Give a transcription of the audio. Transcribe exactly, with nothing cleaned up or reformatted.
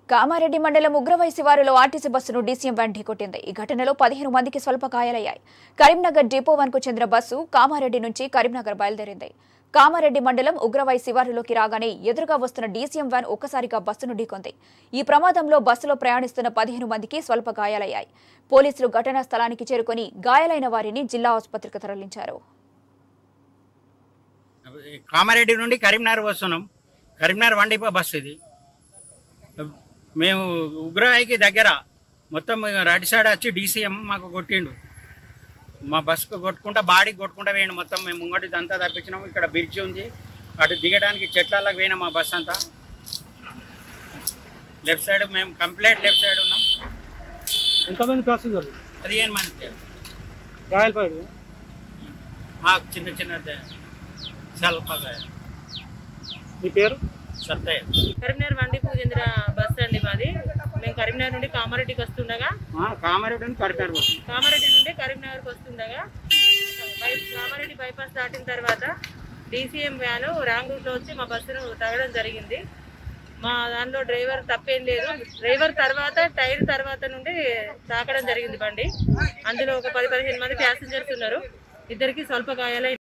కామారెడ్డి మండలం ఉగ్రవై శివారులో ఆర్టీసీ బస్సును డీసీఎం వ్యాన్ ఢీకొట్టింది. ఈ ఘటనలో పదిహేను మందికి స్వల్ప గాయాలయ్యాయి. కరీంనగర్ డిపో వన్ కు చెందిన బస్సు కామారెడ్డి నుంచి కరీంనగర్ బయలుదేరింది. కామారెడ్డి మండలం ఉగ్రవై శివారులోకి రాగానే ఎదురుగా వస్తున్న డీసీఎం వ్యాన్ ఒక్కసారిగా బస్సును ఢీకొంది. ఈ ప్రమాదంలో బస్సులో ప్రయాణిస్తున్న పదిహేను మందికి స్వల్ప గాయాలయ్యాయి. పోలీసులు ఘటనా స్థలానికి చేరుకుని గాయాలైన వారిని జిల్లా ఆసుపత్రికి తరలించారు. కామారెడ్డి నుండి కరీంనగర్ వస్తున్నాం. కరీంనగర్ వన్ డిపో బస్సు ఇది. మేము ఉగ్రవాయికి దగ్గర మొత్తం రైట్ సైడ్ వచ్చి డీసీఎం మాకు కొట్టిండు. మా బస్సుకు కొట్టుకుంటా బాడీకి కొట్టుకుంటా వేయండి. మొత్తం మేము ముంగటి అంతా తప్పించినాము. ఇక్కడ బ్రిడ్జ్ ఉంది, అటు దిగడానికి చెట్లకి పోయినాం. మా బస్సు అంతా లెఫ్ట్ సైడ్ మేము కంప్లీట్ లెఫ్ట్ సైడ్ ఉన్నాం. ఎంతమంది ప్యాసింజర్లు? పదిహేను మంది గాయాలు. చిన్న చిన్న స్వల్పగా. మీ పేరు? సత్తయ్య. కరీంనగర్ వండికు చెందిన బస్సు అండి మాది. మేము కరీంనగర్ నుండి కామారెడ్డికి వస్తుండగా కామారెడ్డి నుండి కరీంనగర్ కామారెడ్డి నుండి కరీంనగర్కి వస్తుండగా కామారెడ్డి బైపాస్ దాటిన తర్వాత డీసీఎం వ్యాను రాంగ్ రూట్లో వచ్చి మా బస్సును తగ్గడం జరిగింది. మా దానిలో డ్రైవర్ తప్పేం లేదు. డ్రైవర్ తర్వాత టైర్ తర్వాత నుండి తాకడం జరిగింది బండి. అందులో ఒక పది పదిహేను మంది ప్యాసింజర్స్ ఉన్నారు. ఇద్దరికి స్వల్ప గాయాలై